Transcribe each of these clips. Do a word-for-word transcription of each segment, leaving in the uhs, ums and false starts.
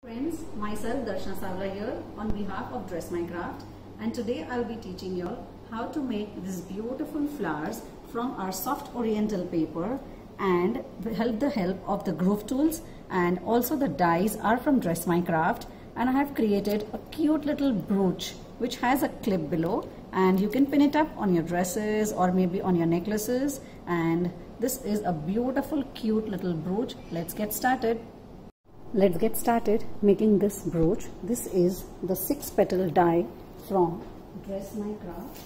Friends, myself Darshana Savla here on behalf of Dress My Craft, and today I'll be teaching you all how to make these beautiful flowers from our soft oriental paper, and with the help of the groove tools, and also the dies are from Dress My Craft. And I have created a cute little brooch which has a clip below, and you can pin it up on your dresses or maybe on your necklaces. And this is a beautiful cute little brooch. Let's get started. Let's get started making this brooch. This is the six petal die from Dress My Craft.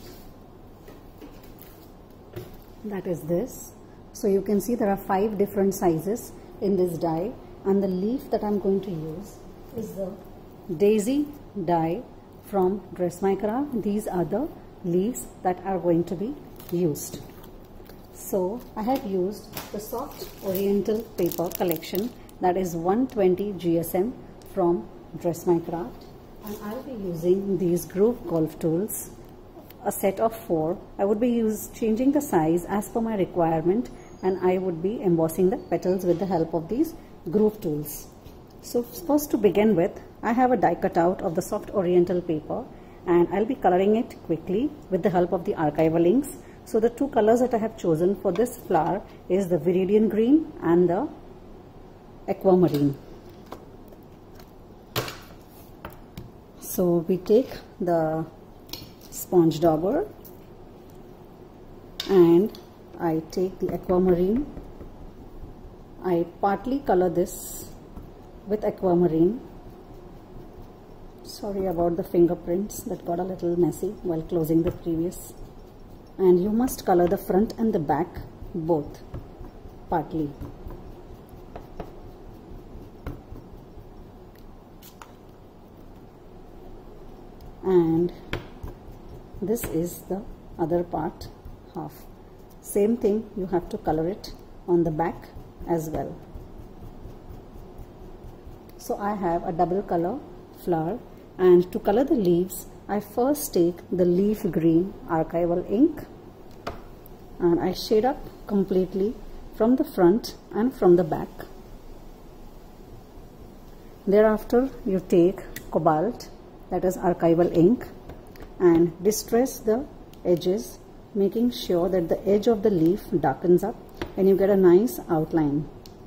That is this. So you can see there are five different sizes in this die, and the leaf that I'm going to use is the daisy die from Dress My Craft. These are the leaves that are going to be used. So I have used the soft oriental paper collection, that is one twenty G S M from Dress My Craft, and I'll be using these groove golf tools, a set of four. I would be use, changing the size as per my requirement, and I would be embossing the petals with the help of these groove tools. So first, to begin with, I have a die cut out of the soft oriental paper, and I'll be coloring it quickly with the help of the archival inks. So the two colors that I have chosen for this flower is the Viridian green and the aquamarine. So we take the sponge dauber and I take the aquamarine. I partly color this with aquamarine. Sorry about the fingerprints, that got a little messy while closing the previous. And you must color the front and the back both partly. And this is the other part half. Same thing, you have to color it on the back as well. So I have a double color flower, and to color the leaves I first take the leaf green archival ink and I shade up completely from the front and from the back. Thereafter you take cobalt, that is archival ink, and distress the edges, making sure that the edge of the leaf darkens up and you get a nice outline.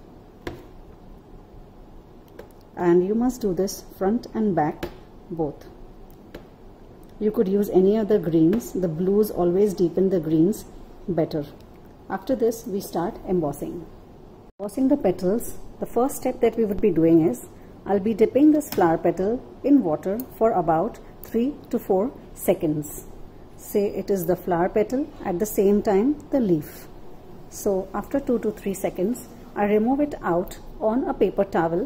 And you must do this front and back both. You could use any other greens. The blues always deepen the greens better. After this, we start embossing. Embossing the petals, the first step that we would be doing is, I'll be dipping this flower petal in water for about three to four seconds. Say it is the flower petal, at the same time the leaf. So after two to three seconds, I remove it out on a paper towel,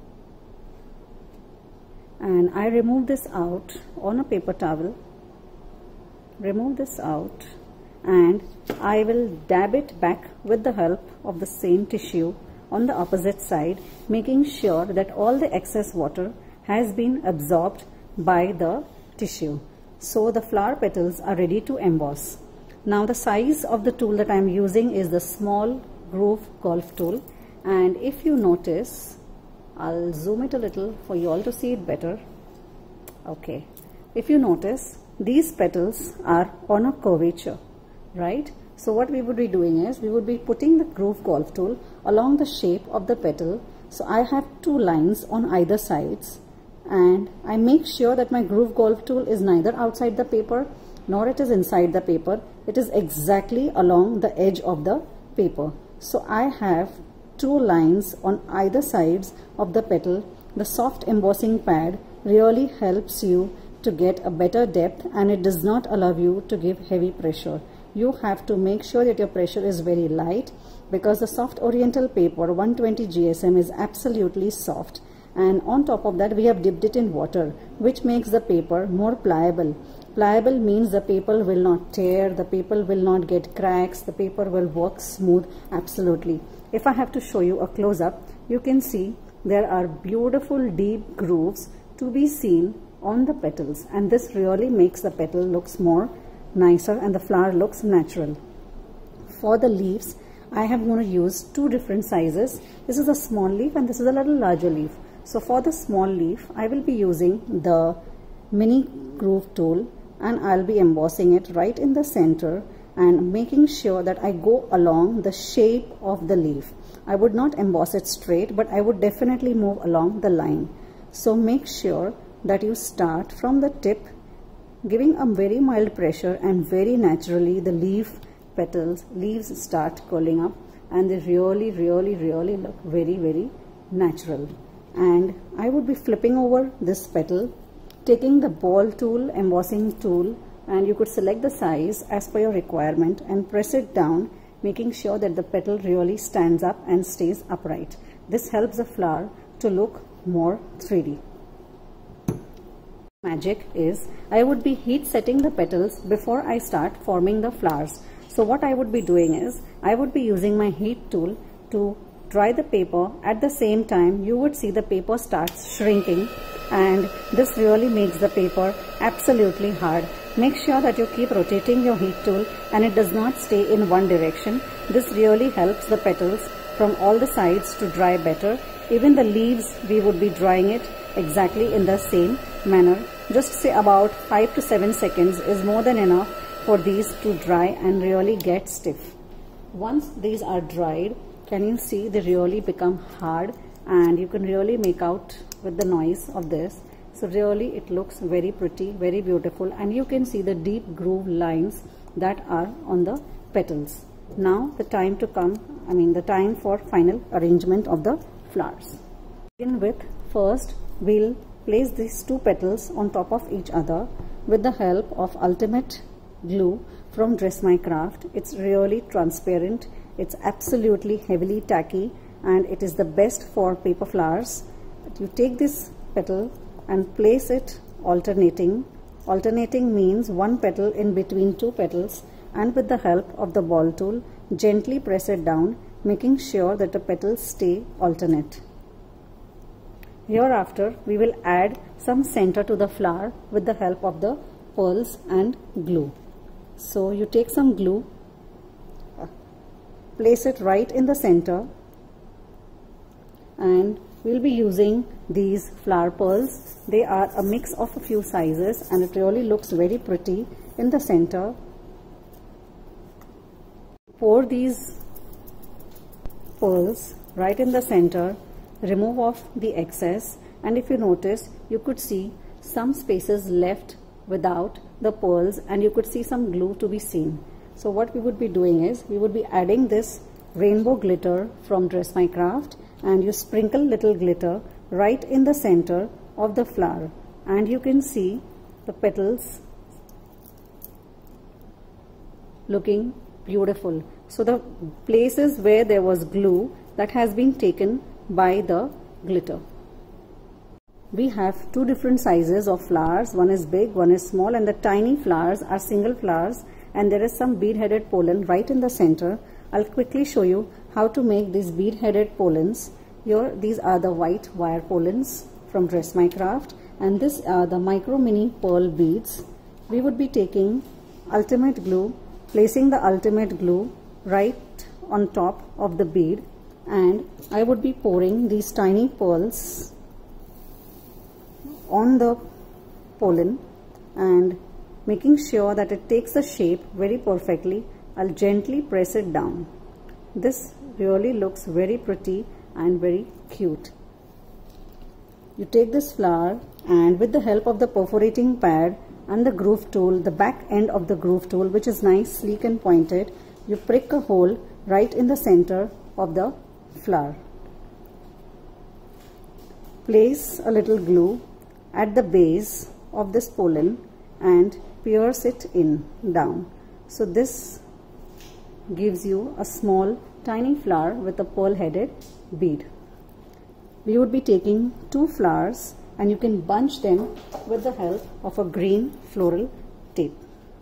and I remove this out on a paper towel, remove this out, and I will dab it back with the help of the same tissue on the opposite side, making sure that all the excess water has been absorbed by the tissue. So the flower petals are ready to emboss. Now the size of the tool that I am using is the small groove golf tool, and if you notice, I'll zoom it a little for you all to see it better. Okay, if you notice, these petals are on a curvature, right? So what we would be doing is, we would be putting the groove golf tool along the shape of the petal. So I have two lines on either sides, and I make sure that my groove golf tool is neither outside the paper nor it is inside the paper. It is exactly along the edge of the paper. So I have two lines on either sides of the petal. The soft embossing pad really helps you to get a better depth, and it does not allow you to give heavy pressure. You have to make sure that your pressure is very light, because the soft oriental paper one twenty G S M is absolutely soft, and on top of that we have dipped it in water, which makes the paper more pliable. Pliable means the paper will not tear, the paper will not get cracks, the paper will work smooth absolutely. If I have to show you a close-up, you can see there are beautiful deep grooves to be seen on the petals, and this really makes the petal looks more nicer and the flower looks natural. For the leaves, I am going to use two different sizes. This is a small leaf and this is a little larger leaf. So for the small leaf, I will be using the mini groove tool, and I'll be embossing it right in the center and making sure that I go along the shape of the leaf. I would not emboss it straight, but I would definitely move along the line. So make sure that you start from the tip, giving a very mild pressure, and very naturally the leaf petals, leaves start curling up, and they really, really, really look very, very natural. And I would be flipping over this petal, taking the ball tool, embossing tool, and you could select the size as per your requirement and press it down, making sure that the petal really stands up and stays upright. This helps the flower to look more three D. Magic is I would be heat setting the petals before I start forming the flowers. So what I would be doing is I would be using my heat tool to dry the paper. At the same time, you would see the paper starts shrinking, and this really makes the paper absolutely hard. Make sure that you keep rotating your heat tool and it does not stay in one direction. This really helps the petals from all the sides to dry better. Even the leaves, we would be drying it exactly in the same manner. Just say about five to seven seconds is more than enough for these to dry and really get stiff. Once these are dried, can you see they really become hard, and you can really make out with the noise of this. So really it looks very pretty, very beautiful, and you can see the deep groove lines that are on the petals. Now the time to come, I mean the time for final arrangement of the flowers. Begin with, first we'll place these two petals on top of each other with the help of Ultimate Glue from Dress My Craft. It's really transparent, it's absolutely heavily tacky, and it is the best for paper flowers. You take this petal and place it alternating. Alternating means one petal in between two petals, and with the help of the ball tool, gently press it down, making sure that the petals stay alternate. Hereafter, we will add some center to the flower with the help of the pearls and glue. So you take some glue, place it right in the center, and we'll be using these flower pearls. They are a mix of a few sizes, and it really looks very pretty in the center. Pour these pearls right in the center, remove off the excess, and if you notice, you could see some spaces left without the pearls, and you could see some glue to be seen. So what we would be doing is we would be adding this rainbow glitter from Dress My Craft, and you sprinkle little glitter right in the center of the flower, and you can see the petals looking beautiful. So the places where there was glue, that has been taken by the glitter. We have two different sizes of flowers. One is big, one is small, and the tiny flowers are single flowers, and there is some bead-headed pollen right in the center. I'll quickly show you how to make these bead-headed pollens. Here, these are the white wire pollens from Dress My Craft, and these are the micro mini pearl beads. We would be taking Ultimate Glue, placing the Ultimate Glue right on top of the bead, and I would be pouring these tiny pearls on the pollen and making sure that it takes the shape very perfectly. I'll gently press it down. This really looks very pretty and very cute. You take this flower, and with the help of the perforating pad and the groove tool, the back end of the groove tool, which is nice, sleek and pointed, you prick a hole right in the center of the flower. Place a little glue at the base of this pollen and pierce it in down. So this gives you a small tiny flower with a pearl headed bead. We would be taking two flowers, and you can bunch them with the help of a green floral tape.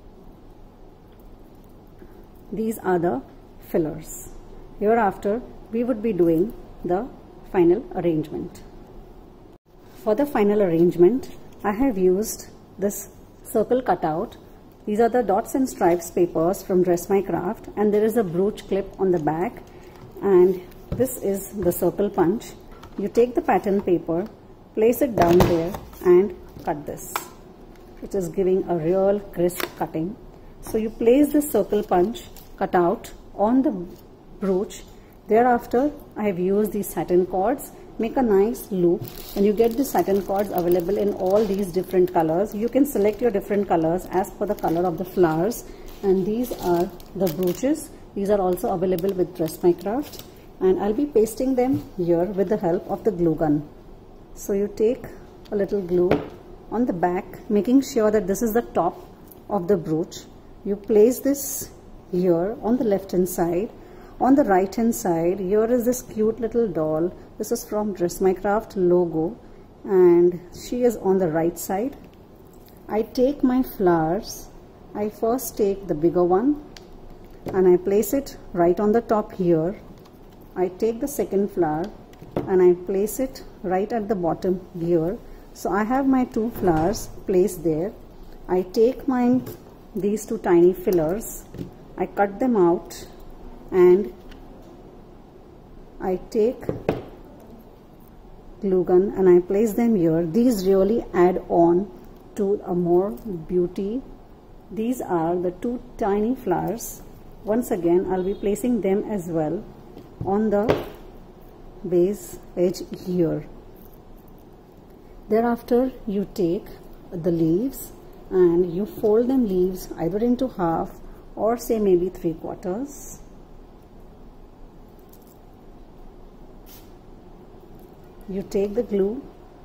These are the fillers. Hereafter, we would be doing the final arrangement. For the final arrangement, I have used this circle cutout. These are the dots and stripes papers from Dress My Craft, and there is a brooch clip on the back, and this is the circle punch. you take the pattern paper, place it down there and cut this. It is giving a real crisp cutting. So you place the circle punch cutout on the brooch. Thereafter, I have used these satin cords. Make a nice loop, and you get the satin cords available in all these different colors. You can select your different colors as per the color of the flowers. And these are the brooches. These are also available with Dress My Craft. And I'll be pasting them here with the help of the glue gun. So you take a little glue on the back, making sure that this is the top of the brooch. You place this here on the left hand side. On the right hand side, here is this cute little doll. This is from Dress My Craft logo, and she is on the right side. I take my flowers. I first take the bigger one and I place it right on the top here. I take the second flower and I place it right at the bottom here. So I have my two flowers placed there. I take my these two tiny fillers. I cut them out and I take glue gun and I place them here. These really add on to a more beauty. These are the two tiny flowers. Once again, I'll be placing them as well on the base edge here. Thereafter, you take the leaves and you fold them leaves either into half or say maybe three quarters. You take the glue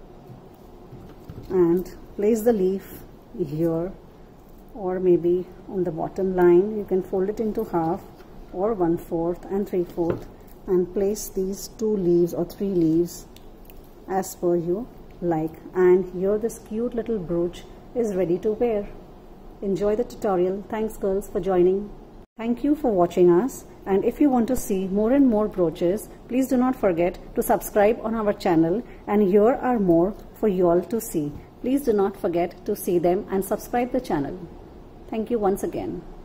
and place the leaf here, or maybe on the bottom line. You can fold it into half or one fourth and three fourth and place these two leaves or three leaves as per you like. And here this cute little brooch is ready to wear. Enjoy the tutorial. Thanks girls for joining. Thank you for watching us, and if you want to see more and more brooches, please do not forget to subscribe on our channel, and here are more for you all to see. Please do not forget to see them and subscribe the channel. Thank you once again.